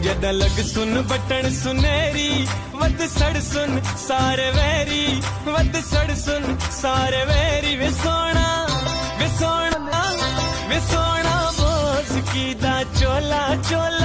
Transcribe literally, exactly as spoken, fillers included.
जदा लग सुन बटन सुनेरी वद सड़ सुन सारे वैरी वद सड़ सुन सारे वैरी वे सोना वे सोना वे सोना बोस की दा चोला चोला